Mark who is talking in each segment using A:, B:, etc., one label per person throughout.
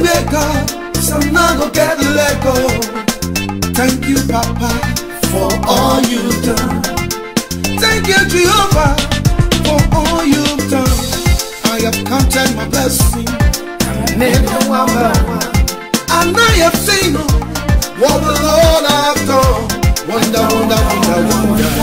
A: I'm not gonna get let go. Thank you, Papa, for all you've done. Thank you, Jehovah, for all you've done. I have counted my blessings, never one by one, and I have seen what the Lord has done. Wonder, wonder, wonder, wonder.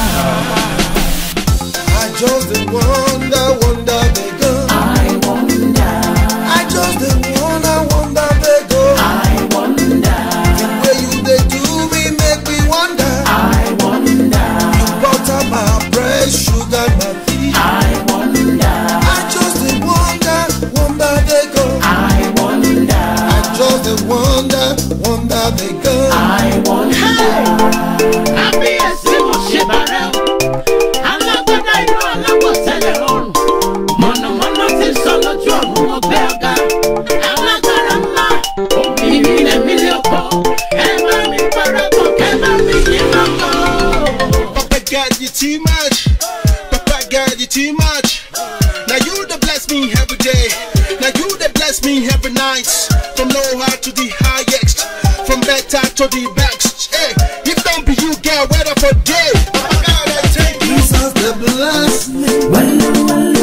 A: I just wonder, wonder, they go.
B: I wonder.
A: I just wonder, wonder, they go.
B: I wonder.
A: The way you they do me make me wonder.
B: I wonder.
A: You butter my bread, sugar my tea.
B: I wonder.
A: I just wonder, wonder, they go.
B: I wonder.
A: I just wonder, wonder, they go.
B: I wonder.
C: Happy as you ship around. I'm not gonna know, I'm not gonna tell you all. Mono, this solo drum, no belga. I'm not gonna lie. Oh, me, a million call. Ever me, paraco, ever me,
D: Papa got you too much. Papa got you too much. Now you the bless me every day. Now you the bless me every night. From low high to the highest. From better to the best. Hey, if don't be you, girl, wait up for day. Papa God, I take you.
A: Jesus, the bless me.
B: Well,